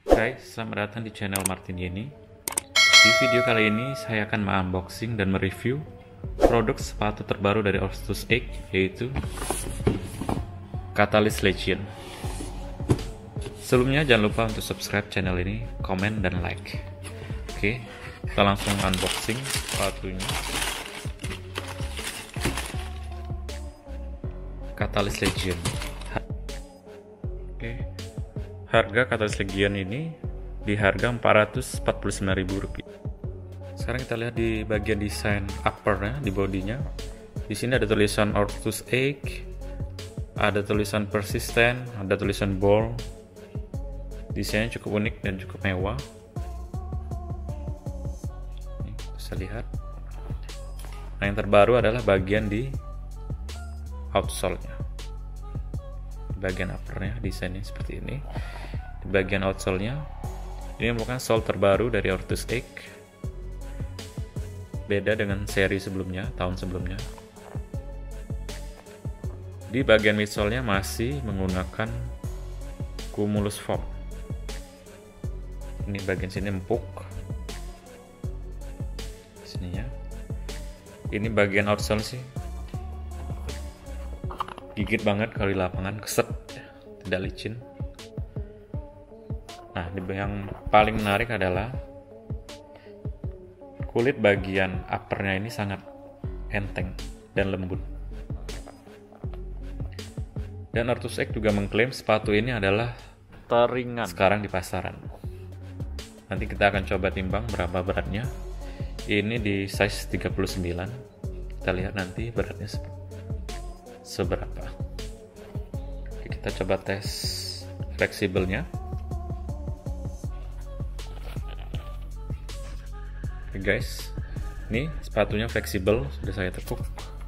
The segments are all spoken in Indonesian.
Hai, selamat datang di channel Martin Yeni. Di video kali ini saya akan unboxing dan mereview produk sepatu terbaru dari Ortus X, yaitu Catalyst Legion. Sebelumnya jangan lupa untuk subscribe channel ini, komen, dan like. Oke, kita langsung unboxing sepatunya. Catalyst Legion. Oke, harga Catalyst Legion ini di harga Rp449.000. Sekarang kita lihat di bagian desain uppernya, di bodinya. Di sini ada tulisan Ortus X, ada tulisan persistent, ada tulisan ball. Desainnya cukup unik dan cukup mewah. Ini bisa lihat. Nah, yang terbaru adalah bagian di outsole-nya. Di bagian uppernya desainnya seperti ini. Di bagian outsole-nya ini merupakan sole terbaru dari Ortus X. Beda dengan seri sebelumnya, tahun sebelumnya. Di bagian midsole-nya masih menggunakan cumulus foam. Ini bagian sini empuk. Sininya. Ini bagian outsole sih gigit banget kalau di lapangan, keset, tidak licin. Nah, yang paling menarik adalah kulit bagian uppernya ini sangat enteng dan lembut. Dan Ortus X juga mengklaim sepatu ini adalah teringan sekarang di pasaran. Nanti kita akan coba timbang berapa beratnya. Ini di size 39. Kita lihat nanti beratnya seberapa. Oke, kita coba tes fleksibelnya. Oke guys, ini sepatunya fleksibel, sudah saya tekuk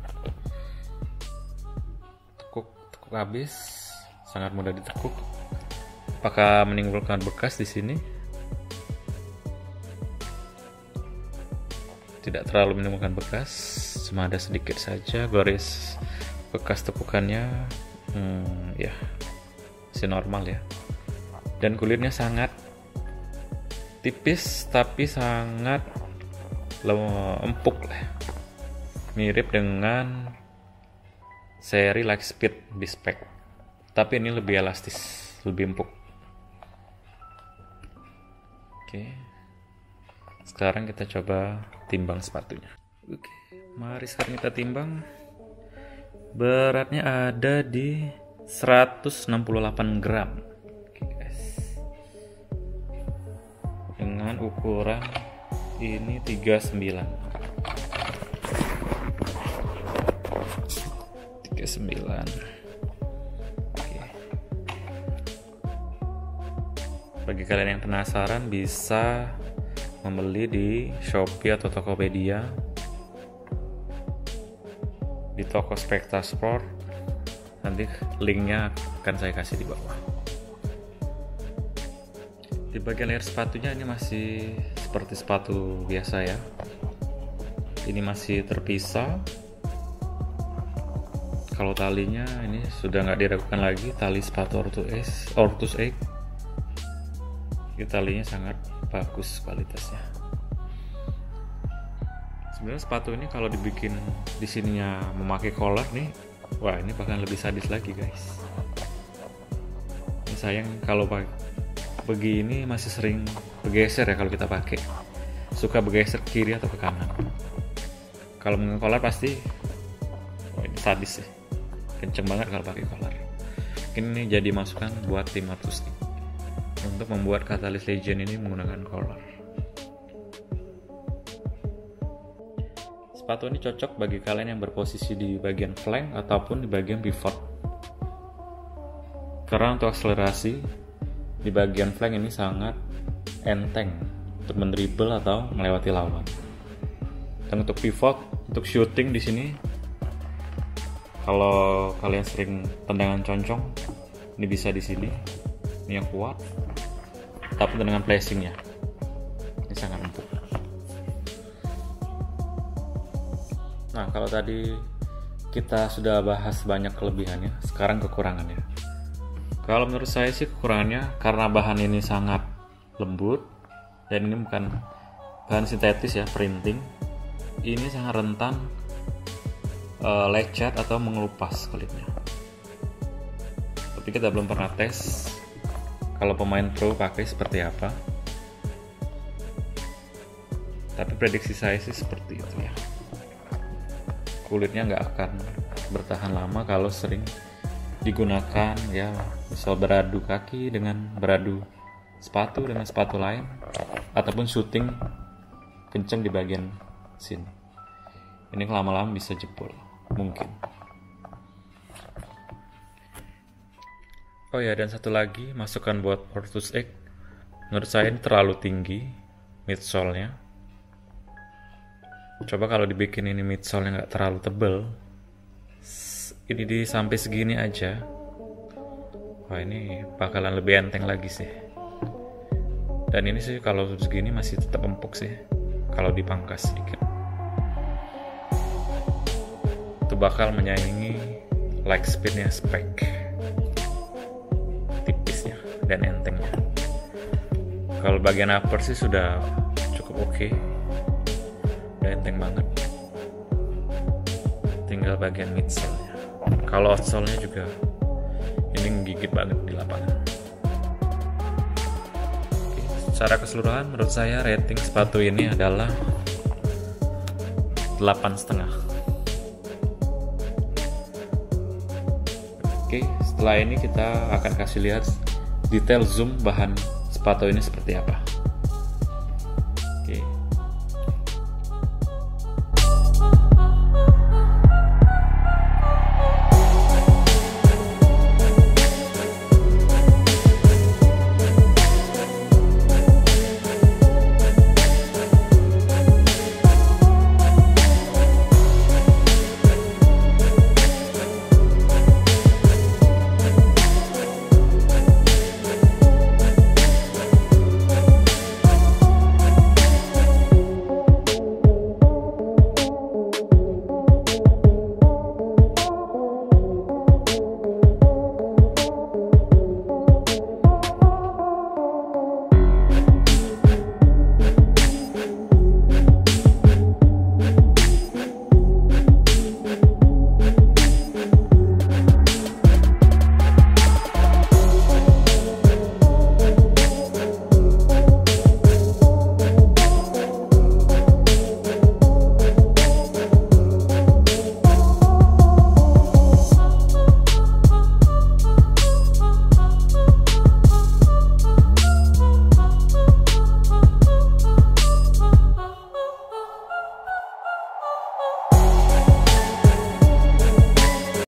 habis, sangat mudah ditekuk. Apakah menimbulkan bekas di sini? Tidak terlalu menimbulkan bekas, cuma ada sedikit saja garis bekas tekukannya. Ya, masih normal ya. Dan kulitnya sangat tipis tapi sangat empuk lah. Mirip dengan seri Lightspeed di spek, tapi ini lebih elastis, lebih empuk. Oke, sekarang kita coba timbang sepatunya. Oke, mari sekarang kita timbang. Beratnya ada di 168 gram. Oke guys, dengan ukuran ini 39. Oke. Bagi kalian yang penasaran bisa membeli di Shopee atau Tokopedia, di toko Spekta Sport. Nanti linknya akan saya kasih di bawah. Di bagian leher sepatunya ini masih seperti sepatu biasa ya. Ini masih terpisah. Kalau talinya ini sudah nggak diragukan lagi, tali sepatu Ortus X. Ini talinya sangat bagus kualitasnya. Sebenarnya sepatu ini kalau dibikin di sininya memakai collar nih, wah ini bahkan lebih sadis lagi guys. Ini sayang kalau begini masih sering bergeser ya kalau kita pakai. Suka bergeser ke kiri atau ke kanan. Kalau menggunakan collar pasti, wah ini sadis ya. Kenceng banget kalau pakai collar. Ini jadi masukan buat tim Ortus X untuk membuat Catalyst Legion ini menggunakan collar. Sepatu ini cocok bagi kalian yang berposisi di bagian flank ataupun di bagian pivot. Karena untuk akselerasi di bagian flank ini sangat enteng untuk mendribble atau melewati lawan. Dan untuk pivot, untuk shooting di sini, kalau kalian sering tendangan concong, ini bisa di sini. Ini yang kuat. Tapi dengan placingnya, ini sangat empuk. Nah, kalau tadi kita sudah bahas banyak kelebihannya, sekarang kekurangannya. Kalau menurut saya sih kekurangannya karena bahan ini sangat lembut, dan ini bukan bahan sintetis ya, printing. Ini sangat rentan lecet atau mengelupas kulitnya. Tapi kita belum pernah tes kalau pemain pro pakai seperti apa. Tapi prediksi saya sih seperti itu ya. Kulitnya nggak akan bertahan lama kalau sering digunakan ya, misal beradu kaki dengan beradu sepatu dengan sepatu lain, ataupun syuting kenceng di bagian sini. Ini lama-lama bisa jebol mungkin. Oh ya, dan satu lagi masukan buat Ortus X, menurut saya ini terlalu tinggi midsole-nya. Coba kalau dibikin ini midsole-nya nggak terlalu tebel, ini di sampai segini aja, wah ini bakalan lebih enteng lagi sih. Dan ini sih kalau segini masih tetap empuk sih, kalau dipangkas sedikit itu bakal menyaingi leg speednya Speck, tipisnya dan entengnya. Kalau bagian upper sih sudah cukup oke, udah enteng banget. Tinggal bagian midsole-nya. Kalau outsole-nya juga ini menggigit banget di lapangan. Oke, secara keseluruhan menurut saya rating sepatu ini adalah 8,5. Oke, setelah ini kita akan kasih lihat detail zoom bahan sepatu ini seperti apa.